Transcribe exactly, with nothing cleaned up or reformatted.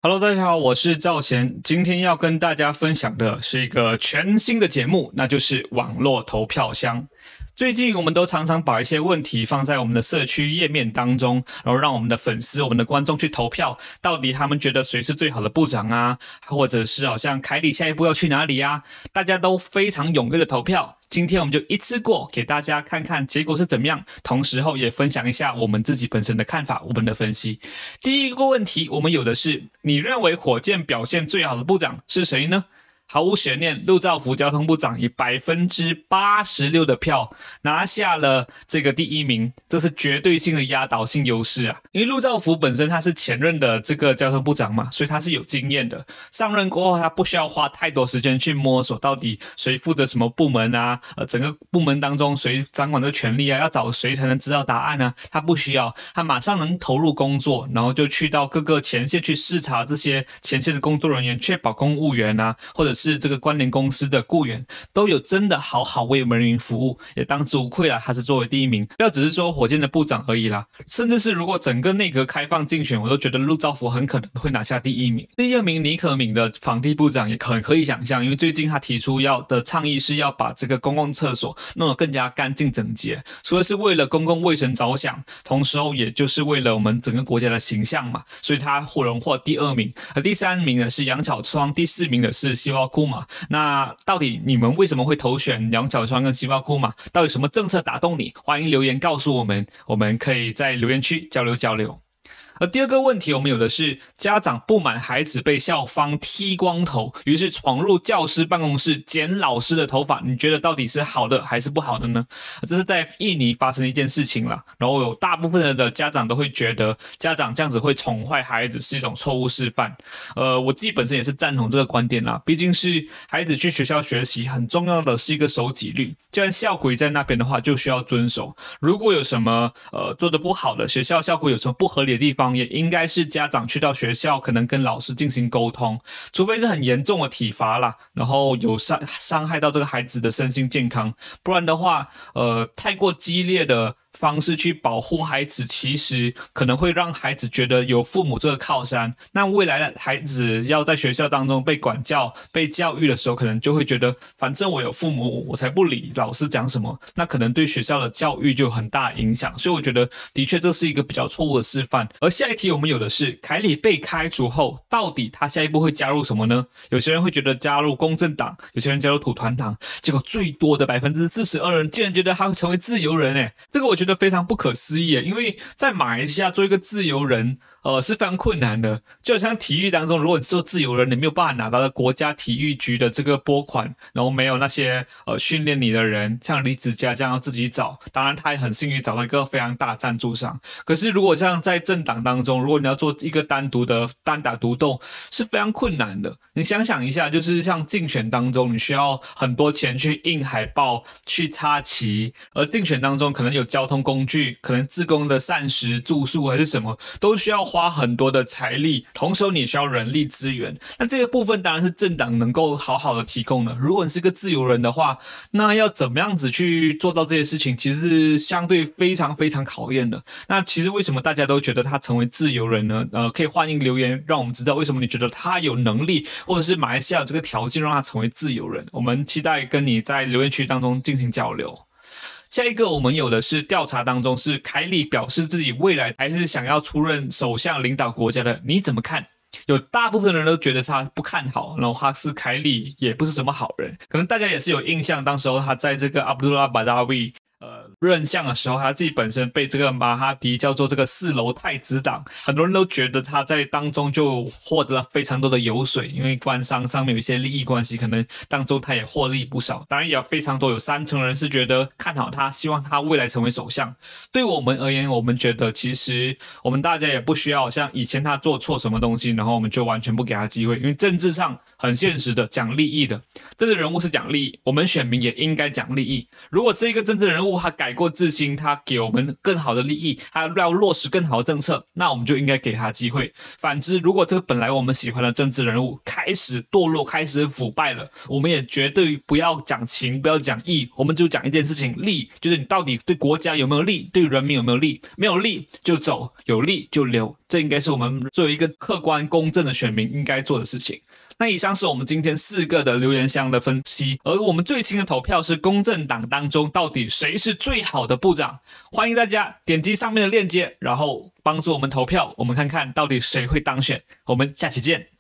Hello，大家好，我是赵贤，今天要跟大家分享的是一个全新的节目，那就是网络投票箱。最近我们都常常把一些问题放在我们的社区页面当中，然后让我们的粉丝、我们的观众去投票，到底他们觉得谁是最好的部长啊，或者是好像凯里下一步要去哪里啊，大家都非常踊跃的投票。今天我们就一次过给大家看看结果是怎么样，同时后也分享一下我们自己本身的看法，我们的分析。第一个问题我们有的是，你认为火箭表现最好的部长是谁呢？毫无悬念，陆兆福交通部长以 百分之八十六 的票拿下了这个第一名，这是绝对性的压倒性优势啊！因为陆兆福本身他是前任的这个交通部长嘛，所以他是有经验的。上任过后，他不需要花太多时间去摸索到底谁负责什么部门啊，呃，整个部门当中谁掌管的权力啊，要找谁才能知道答案啊？他不需要，他马上能投入工作，然后就去到各个前线去视察这些前线的工作人员，确保公务员啊，或者是这个关联公司的雇员都有真的好好为人民服务，也当之无愧啦，他是作为第一名，不要只是说火箭的部长而已啦，甚至是如果整个内阁开放竞选，我都觉得陆兆福很可能会拿下第一名。第二名倪可敏的房地部长也很可以想象，因为最近他提出要的倡议是要把这个公共厕所弄得更加干净整洁，除了是为了公共卫生着想，同时候也就是为了我们整个国家的形象嘛，所以他荣获第二名。而第三名的是杨巧窗，第四名的是西瓜库嘛。那到底你们为什么会投选杨巧窗跟西瓜库嘛？到底什么政策打动你？欢迎留言告诉我们，我们可以在留言区交流交流。而第二个问题我们有的是，家长不满孩子被校方剃光头，于是闯入教师办公室剪老师的头发，你觉得到底是好的还是不好的呢？这是在印尼发生的一件事情啦，然后有大部分的家长都会觉得家长这样子会宠坏孩子是一种错误示范。呃，我自己本身也是赞同这个观点啦，毕竟是孩子去学校学习，很重要的是一个守纪律，既然校规在那边的话就需要遵守，如果有什么呃做得不好的，学校校规有什么不合理的地方，也应该是家长去到学校可能跟老师进行沟通，除非是很严重的体罚啦，然后有伤伤害到这个孩子的身心健康，不然的话呃太过激烈的方式去保护孩子，其实可能会让孩子觉得有父母这个靠山，那未来的孩子要在学校当中被管教被教育的时候，可能就会觉得反正我有父母，我才不理老师讲什么，那可能对学校的教育就有很大影响，所以我觉得的确这是一个比较错误的示范。而下一题我们有的是，凯里被开除后到底他下一步会加入什么呢？有些人会觉得加入公正党，有些人加入土团党，结果最多的 百分之四十二 人竟然觉得他会成为自由人耶，这个我觉得觉得非常不可思议，因为在马来西亚做一个自由人呃是非常困难的，就好像体育当中，如果你做自由人，你没有办法拿到国家体育局的这个拨款，然后没有那些呃训练你的人，像李子嘉这样要自己找，当然他也很幸运找到一个非常大的赞助商。可是如果像在政党当中，如果你要做一个单独的单打独斗，是非常困难的。你想想一下，就是像竞选当中，你需要很多钱去印海报、去插旗，而竞选当中可能有交通工具，可能志工的膳食住宿还是什么，都需要花很多的财力，同时你也需要人力资源。那这个部分当然是政党能够好好的提供的。如果你是个自由人的话，那要怎么样子去做到这些事情，其实是相对非常非常考验的。那其实为什么大家都觉得他成为自由人呢？呃，可以欢迎留言让我们知道为什么你觉得他有能力，或者是马来西亚有这个条件让他成为自由人。我们期待跟你在留言区当中进行交流。下一个我们有的是调查当中是凯里表示自己未来还是想要出任首相领导国家的，你怎么看？有大部分人都觉得他不看好，然后他是凯里也不是什么好人，可能大家也是有印象，当时候他在这个阿卜杜拉·巴达维呃任相的时候，他自己本身被这个马哈迪叫做这个四楼太子党，很多人都觉得他在当中就获得了非常多的油水，因为官商上面有一些利益关系，可能当中他也获利不少。当然也有非常多，有三成人是觉得看好他，希望他未来成为首相。对我们而言，我们觉得其实我们大家也不需要像以前他做错什么东西，然后我们就完全不给他机会，因为政治上很现实的，讲利益的，政治人物是讲利益，我们选民也应该讲利益。如果这一个政治人物他改改过自新，他给我们更好的利益，他要落实更好的政策，那我们就应该给他机会。反之，如果这个本来我们喜欢的政治人物开始堕落，开始腐败了，我们也绝对不要讲情，不要讲义，我们就讲一件事情，利，就是你到底对国家有没有利，对人民有没有利，没有利就走，有利就留，这应该是我们作为一个客观公正的选民应该做的事情。那以上是我们今天四个的留言箱的分析，而我们最新的投票是公正党当中到底谁是最好的部长，欢迎大家点击上面的链接，然后帮助我们投票，我们看看到底谁会当选。我们下期见。